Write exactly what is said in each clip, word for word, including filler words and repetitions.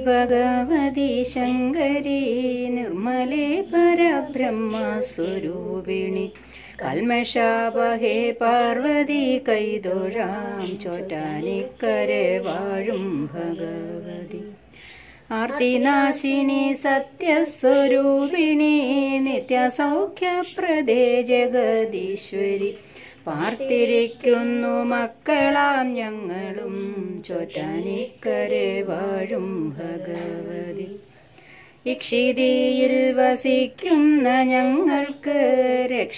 ഭഗവതി ശങ്കരി നിർമ്മലേ പരബ്രഹ്മസ്വരൂപിണി കൽമഷാപഹേ പാർവതി കൈതൊഴാം ചോറ്റാനിക്കരെ വാഴും ഭഗവതി ആർത്തിനാശിനി സത്യസ്വരൂപിണി നിത്യസൗഖ്യപ്രദേ ജഗദീശ്വരി പാർത്തിരിക്കുന്നു മക്കളാം ഞങ്ങളും ചോറ്റാനിക്കരെ വാഴും ഭഗവതി ഇക്ഷിതിയിൽ വസിക്കുന്ന ഞങ്ങൾക്ക് രക്ഷ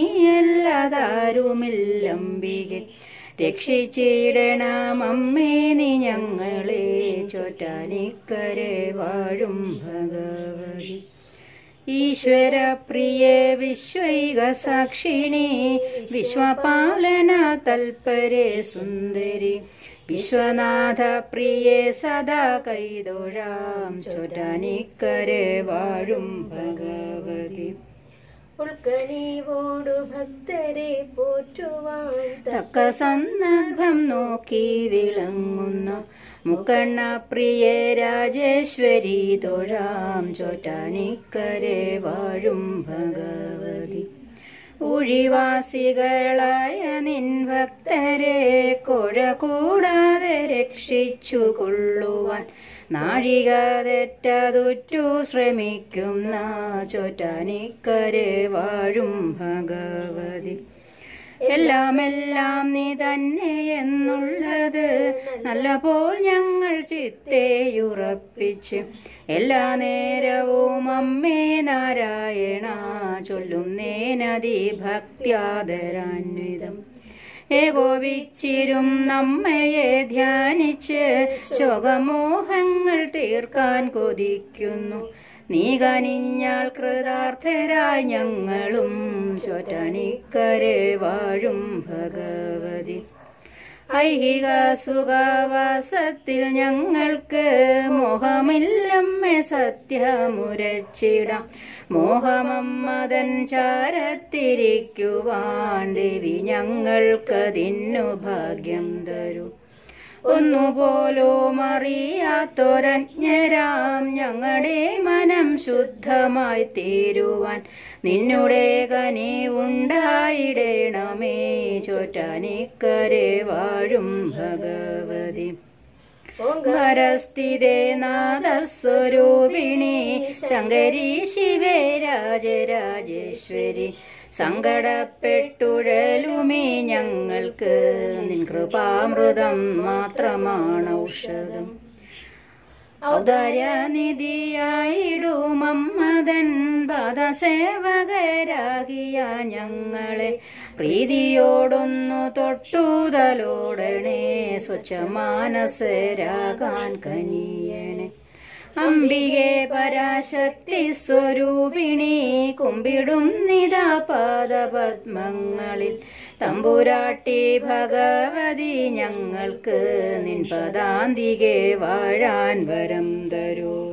നീയല്ലാതാരുമില്ലംബികെ രക്ഷിച്ചിടണമമ്മേ നീ ഞങ്ങളെ ചോറ്റാനിക്കരെ വാഴും ഭഗവതി ഈശ്വരപ്രിയേ വിശ്വൈക സാക്ഷിണി വിശ്വപാലന തൽപരേ സുന്ദരി വിശ്വനാഥ പ്രിയേ സദാ കൈതൊഴാം ചോറ്റാനിക്കരെ വാഴും ഭഗവതി ഉൾക്കനിവോടു ഭക്തരെ പോറ്റുവാൻ തക്ക സന്ദർഭം നോക്കി വിളങ്ങുന്ന മുക്കണ്ണ പ്രിയേ രാജേശ്വരി തൊഴാം ചോറ്റാനിക്കരെ വാഴും ഭഗവതി ഊഴിവാസികളായ നിൻ ഭക്തരെ കൊഴ കൂടാതെ രക്ഷിച്ചു കൊള്ളുവാൻ നാഴിക തെറ്റതുറ്റു ശ്രമിക്കുന്ന ചോറ്റാനിക്കരെ വാഴും ഭഗവതി എല്ലാം എല്ലാം നീ തന്നെ എന്നുള്ളത് നല്ലപോൽ ഞങ്ങൾ ചിത്തേയുറപ്പിച്ച് എല്ലാ നേരവും അമ്മേ നാരായണ ചൊല്ലും നേനതി ഭക്ത്യാദരാന്വിതം ഏകോപിച്ചിരും നമ്മയെ ധ്യാനിച്ച് ശോകമോഹങ്ങൾ തീർക്കാൻ കൊതിക്കുന്നു നീ കനിഞ്ഞാൽ കൃതാർത്ഥരായി ഞങ്ങളും ചോറ്റാനിക്കരെ വാഴും ഭഗവതി ഐഹിക സുഖവാസത്തിൽ ഞങ്ങൾക്ക് മോഹമില്ലമ്മേ സത്യമുരച്ചിടാം മോഹമമ്മതൻ ചാരത്തിരിക്കുവാൻ ദേവി ഞങ്ങൾക്കതിന്നു ഭാഗ്യം തരൂ ഒന്നുപോലും അറിയാത്തൊരജ്ഞരാം ഞങ്ങളുടെ മനം ശുദ്ധമായി തീരുവാൻ നിന്നുടെ കനിവുണ്ടായിടണമേ ചോറ്റാനിക്കരെ വാഴും ഭഗവതി ഓംകാരസ്ഥിതേ നാദസ്വരൂപിണി ശങ്കരി ശിവേ രാജരാജേശ്വരി സങ്കടപ്പെട്ടുഴലുമേ ഞങ്ങൾക്ക് നിൻ കൃപാമൃതം മാത്രമാണ് ഔഷധം ഔദാര്യനിധിയായിടുമമ്മതൻ പാദസേവകരാകിയ ഞങ്ങളെ പ്രീതിയോടൊന്നു തൊട്ടുതലോടണേ സ്വച്ഛമാനസരാകാൻ കനിയണേ അംബികെ പരാശക്തി സ്വരൂപിണി കുമ്പിടും നിതാ പാദപദ്മങ്ങളിൽ തമ്പുരാട്ടി ഭഗവതി ഞങ്ങൾക്ക് നിൻ പദാന്തികെ വാഴാൻ വരം തരൂ.